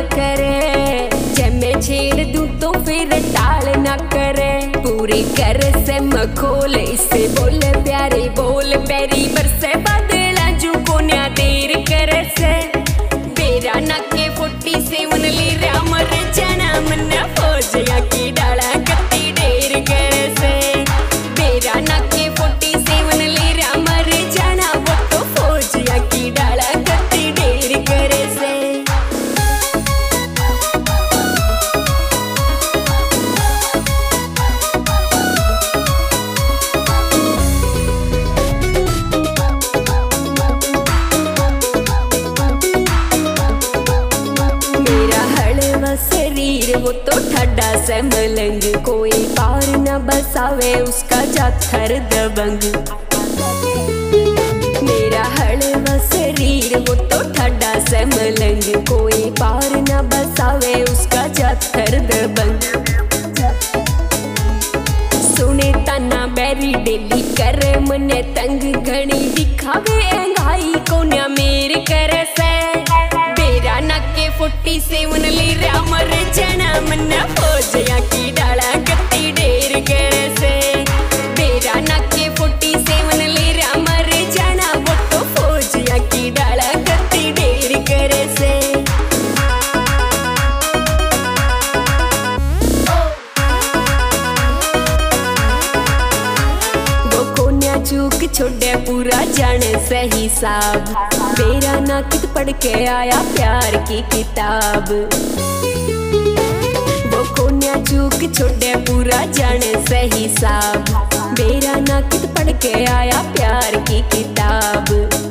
करे, जब मैं छेड़ दूं तो फिर टाल ना करे। पूरी कर से मखोल इसे बोले प्यारे बोल, पैरी बरसे बदला जू को न्या देर करे से। बेरा ना के फुट्टी से उनली राम रचना मन फौजिया की डाला कत्ती ढेर करे से। बेरा ना के फुट्टी से उनली राम रचना वो तो फौजिया की डाला कत्ती ढेर करे से। शरीर वो तो ठड्डा से मलंग, कोई पार न बसावे उसका जाथर दबंग। मेरा हड़वा शरीर वो तो ठड्डा से मलंग, कोई पार न बसावे उसका जाथर दबंग। सुने तना बैरी डेली करे मने तंग, घनी दिखावे अंगाई को न्या मेर करे से। बेरा ना के फुट्टी से उनली राम रचना मन फौजिया की डाला कत्ती ढेर करे से। बेरा ना के फुट्टी से उनली राम रचना वो तो फौजिया की डाला कत्ती ढेर करे से। वो कोन्या चूक छोड़े पूरा जाने से हिसाब, बेरा ना कित पढ़ के आया प्यार की किताब। वो कोन्या चूक छोड़े पूरा जाने से हिसाब, बेरा ना कित पढ़ के आया प्यार की किताब।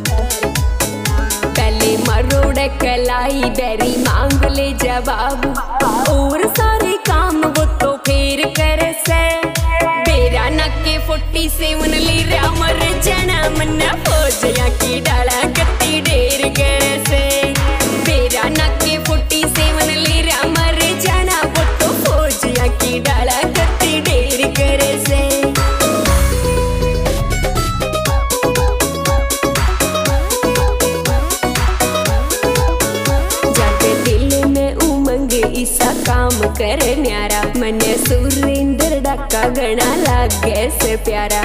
पहले मरोड़े कलाई बैरी मांग ले जवाब, और सारे काम वो तो फिर करे से। बेरा ना के फुट्टी से उनली राम रचना मन फौजिया की डाला कत्ती ढेर करे से। बेरा ना के फुट्टी से उनली राम रचना वो तो फौजिया की डाला कत्ती ढेर करे से। जाके दिल में उमंग ऐसा काम करे न्यारा, मने सुरेंद्र डाका गणा लागे से प्यारा।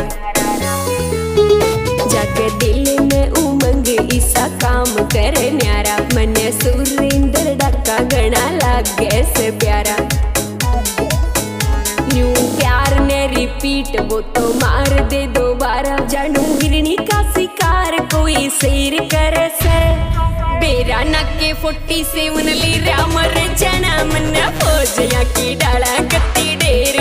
जाके दिल में उमंग ऐसा काम करे न्यारा, मने सुरेंद्र डाका गणा लागे से प्यारा। न्यू प्यार ने रिपीट वो तो मार दे दोबारा, जानू हिरनी का शिकार कोई शेर करे से। बेरा ना के फुट्टी से उनली राम रचना मन फौजिया की डाला कत्ती ढेर